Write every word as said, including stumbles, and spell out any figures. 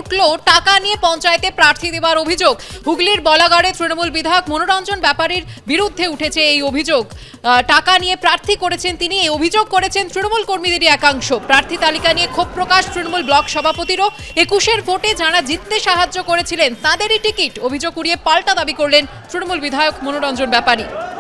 উঠল টাকা নিয়ে পঞ্চায়েতে প্রার্থী দেওয়ার অভিযোগ। হুগলির বলাগড়ে তৃণমূল বিধায়ক মনোরঞ্জন ব্যাপারীর বিরুদ্ধে উঠেছে এই অভিযোগ। টাকা নিয়ে প্রার্থী করেছেন তিনি, এই অভিযোগ করেছেন তৃণমূল কর্মীদেরই একাংশ। প্রার্থী তালিকা নিয়ে ক্ষোভ প্রকাশ তৃণমূল ব্লক সভাপতিরও। একুশের ভোটে যারা জিততে সাহায্য করেছিলেন তাদেরই টিকিট, অভিযোগ উড়িয়ে পাল্টা দাবি করলেন তৃণমূল বিধায়ক মনোরঞ্জন ব্যাপারী।